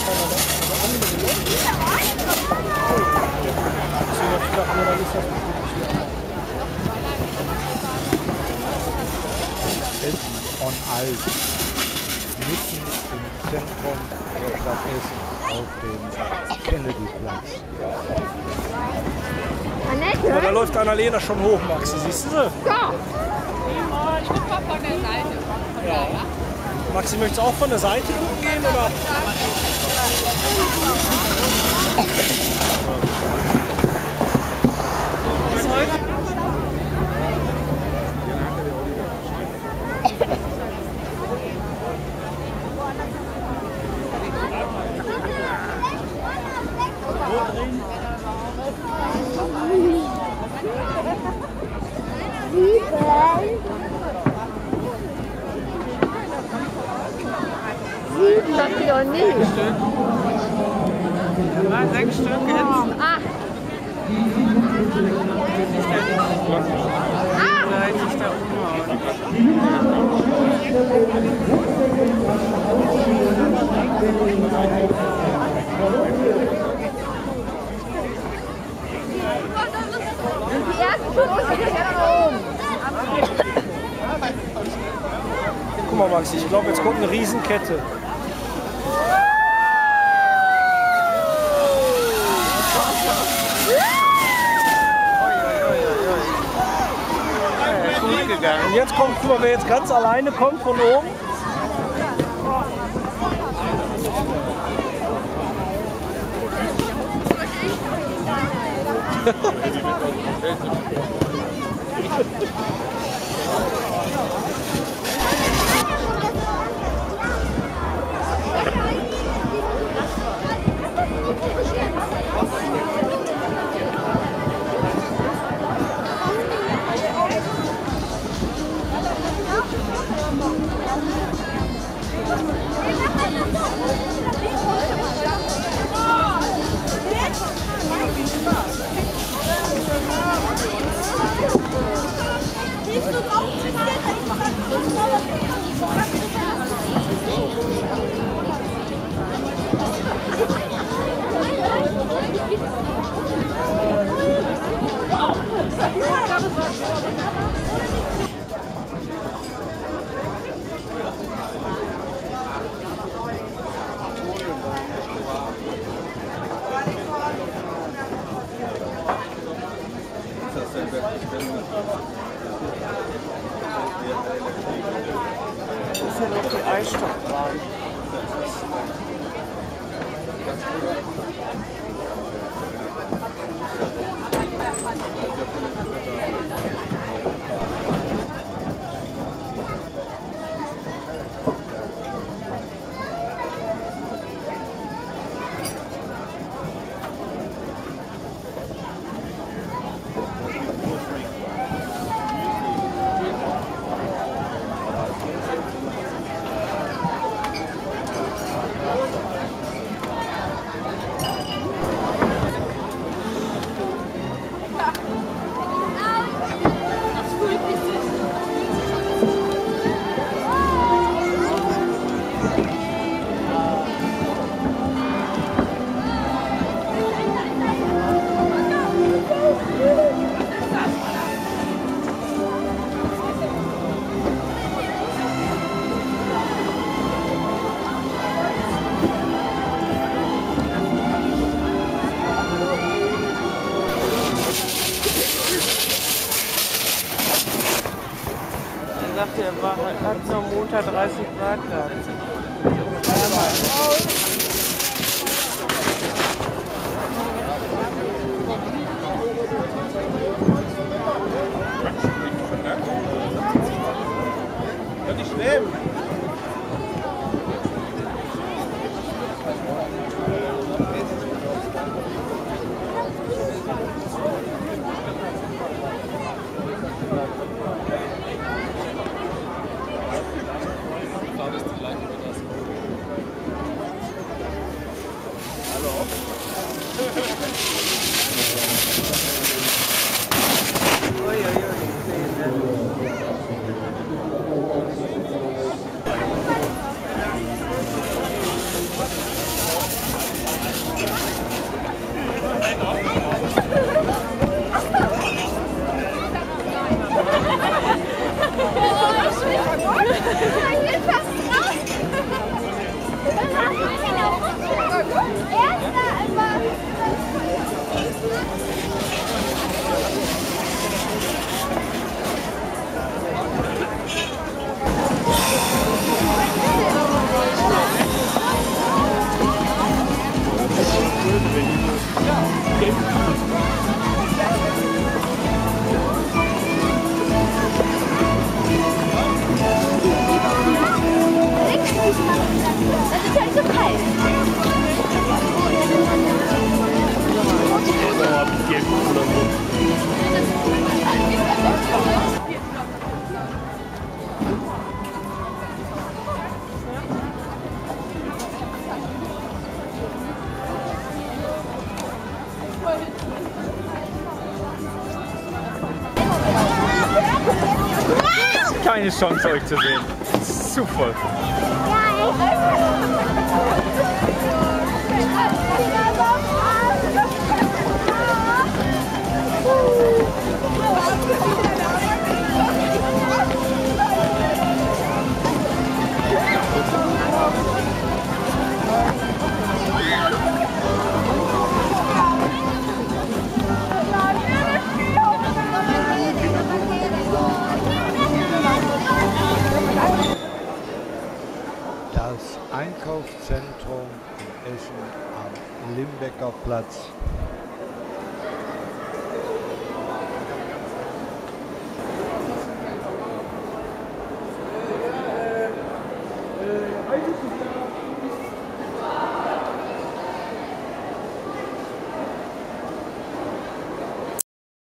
On Alt, mitten im Zentrum der Stadt Essen auf dem Kennedy-Platz. Ja, da läuft Annalena schon hoch, Maxi, siehst du sie? Ja. Ich guck mal von der Seite. Ja. Maxi, möchtest du auch von der Seite gucken gehen, oder? Das ist ja nicht. 6 Stück jetzt. 8. Seit ich da umhauen. Die ersten 5 sind ja da oben. Guck mal, Maxi, ich glaube, jetzt kommt eine Riesenkette. Und jetzt kommt, guck mal, wer jetzt ganz alleine kommt von oben. Das ist ja noch die Eisstockbahn. Er sagte, er hat nur Montag 30 Grad gehabt. Nicht schlimm. keine Chance, euch zu sehen. Super. Das Einkaufszentrum in Eschen am Limbecker Platz